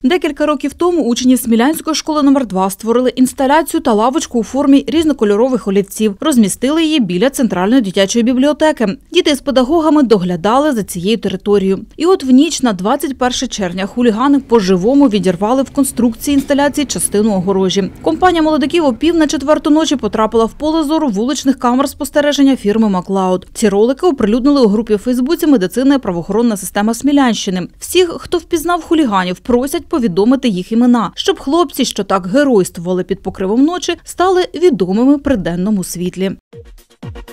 Декілька років тому учні Смілянської школи номер 2 створили інсталяцію та лавочку у формі різнокольорових олівців. Розмістили її біля центральної дитячої бібліотеки. Діти з педагогами доглядали за цією територією. І от в ніч на 21 червня хулігани по-живому відірвали в конструкції інсталяції частину огорожі. Компанія молодиків о 3:45 ночі потрапила в поле зору вуличних камер спостереження фірми «Маклауд». Ці ролики оприлюднили у групі в Фейсбуці «Медицина і правоохоронна система Смілянщини». Всіх, хто впізнав хуліганів, просять повідомити їх імена, щоб хлопці, що так геройствували під покривом ночі, стали відомими при денному світлі.